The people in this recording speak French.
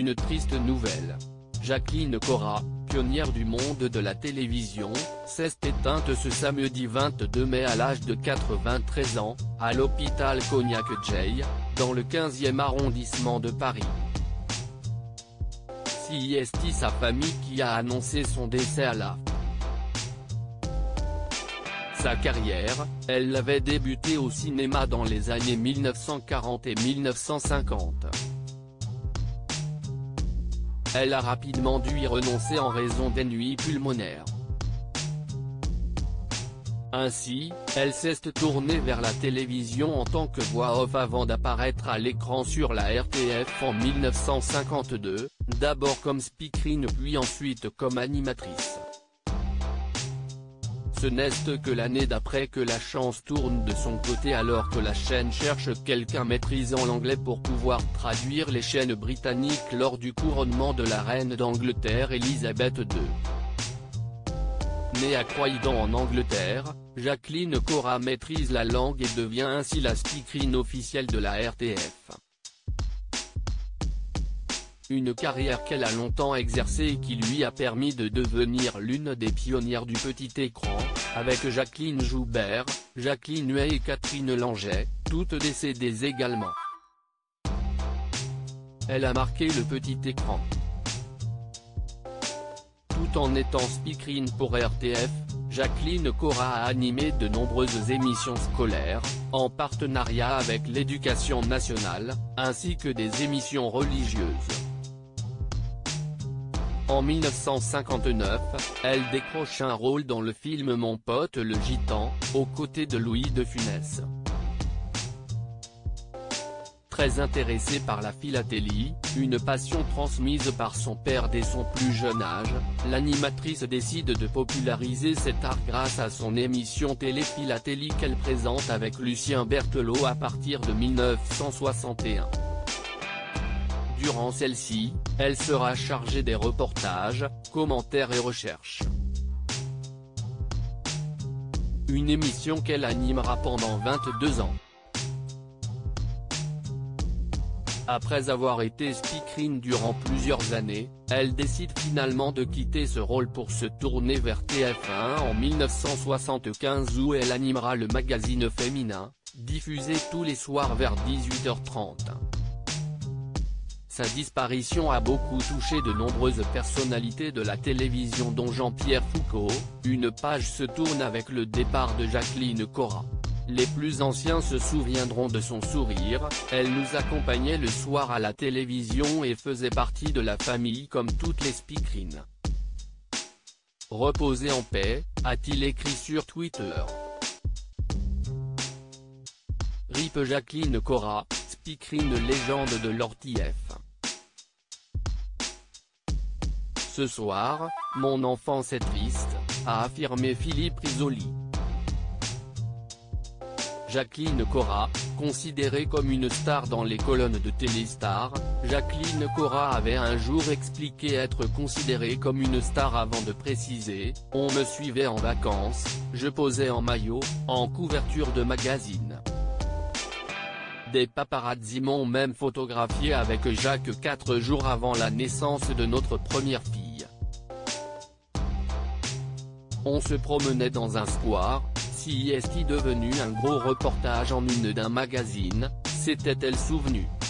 Une triste nouvelle. Jacqueline Cora, pionnière du monde de la télévision, s'est éteinte ce samedi 22 mai à l'âge de 93 ans, à l'hôpital Cognac-Jay, dans le 15e arrondissement de Paris. C'est sa famille qui a annoncé son décès à la. Sa carrière, elle l'avait débutée au cinéma dans les années 1940 et 1950. Elle a rapidement dû y renoncer en raison d'ennuis pulmonaires. Ainsi, elle s'est tournée vers la télévision en tant que voix off avant d'apparaître à l'écran sur la RTF en 1952, d'abord comme speakerine puis ensuite comme animatrice. Ce n'est que l'année d'après que la chance tourne de son côté alors que la chaîne cherche quelqu'un maîtrisant l'anglais pour pouvoir traduire les chaînes britanniques lors du couronnement de la reine d'Angleterre Elisabeth II. Née à Croydon en Angleterre, Jacqueline Cora maîtrise la langue et devient ainsi la speakerine officielle de la RTF. Une carrière qu'elle a longtemps exercée et qui lui a permis de devenir l'une des pionnières du petit écran, avec Jacqueline Joubert, Jacqueline Huet et Catherine Langeais, toutes décédées également. Elle a marqué le petit écran. Tout en étant speakerine pour RTF, Jacqueline Cora a animé de nombreuses émissions scolaires, en partenariat avec l'Éducation nationale, ainsi que des émissions religieuses. En 1959, elle décroche un rôle dans le film Mon pote le gitan, aux côtés de Louis de Funès. Très intéressée par la philatélie, une passion transmise par son père dès son plus jeune âge, l'animatrice décide de populariser cet art grâce à son émission télé Philatélie qu'elle présente avec Lucien Berthelot à partir de 1961. Durant celle-ci, elle sera chargée des reportages, commentaires et recherches. Une émission qu'elle animera pendant 22 ans. Après avoir été speakerine durant plusieurs années, elle décide finalement de quitter ce rôle pour se tourner vers TF1 en 1975 où elle animera le magazine féminin, diffusé tous les soirs vers 18h30. Sa disparition a beaucoup touché de nombreuses personnalités de la télévision dont Jean-Pierre Foucault. Une page se tourne avec le départ de Jacqueline Cora. Les plus anciens se souviendront de son sourire, elle nous accompagnait le soir à la télévision et faisait partie de la famille comme toutes les speakerines. Reposez en paix, a-t-il écrit sur Twitter. RIP Jacqueline Cora, speakerine légende de l'ORTF. Ce soir, mon enfance est triste, a affirmé Philippe Risoli. Jacqueline Cora, considérée comme une star dans les colonnes de Téléstar, Jacqueline Cora avait un jour expliqué être considérée comme une star avant de préciser « On me suivait en vacances, je posais en maillot, en couverture de magazine. Des paparazzi m'ont même photographié avec Jacques 4 jours avant la naissance de notre première fille. On se promenait dans un square, si est devenu un gros reportage en une d'un magazine, s'était-elle souvenue.